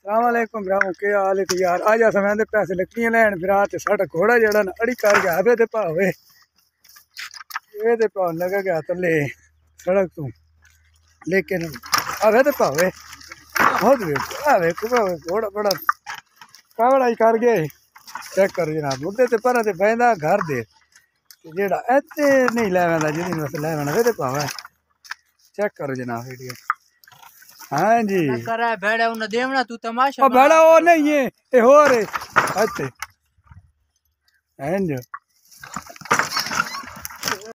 सलामकुम भराओ के हाल है यार आज समय दे पैसे लकड़ियां लैन फिर आ ते साडा घोड़ा जड़ा ना अड़ी कर गया वे ते भावे ये ते भाव लगा गया तले सड़क तू लेकिन आवे ते भावे बहुत वे आवे घोड़ा बड़ा कावड़ा ही कर गए चेक कर जनाब मुद्दे ते पर ते बैंदा घर दे जेड़ा इत्ते नहीं लैवेंदा जिदी बस लैवेंदा वे ते भावे चेक करो जनाब वीडियो। हाँ जी करा भेड़ा उन देवना तू तमाशा भेड़ा वो नहीं है ये हो रे अच्छे हैं जो